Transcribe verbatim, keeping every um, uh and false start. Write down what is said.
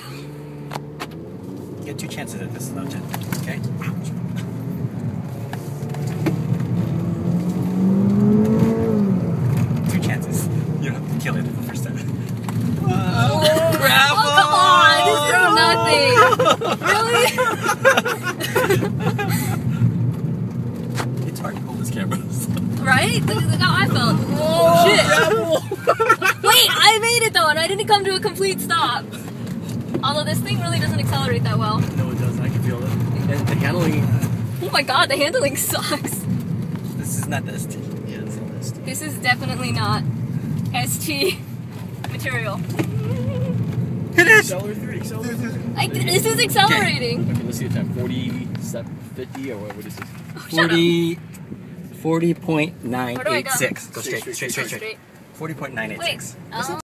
You get two chances at this though, Jen. Okay? Two chances. You don't have to kill it the first time. Oh, Oh, come on! This is nothing! Really? It's hard to hold this camera. Right? Look, look how I felt. Oh, shit! Wait, I made it though, and I didn't come to a complete stop. Although this thing really doesn't accelerate that well. No, it doesn't. I can feel it. And the handling. Oh my god, the handling sucks. This is not the S T. Yeah, it's not this. This is definitely not S T material. It is! Accelerate three, accelerate three. I, this is accelerating. Okay, let's see the time. forty-seven, fifty, or what, what is this? Oh, shut forty, forty point nine Where do I eight go? six. Go Straight, straight, straight, straight, straight, up. straight. Straight. forty point nine eight Wait. six. Um,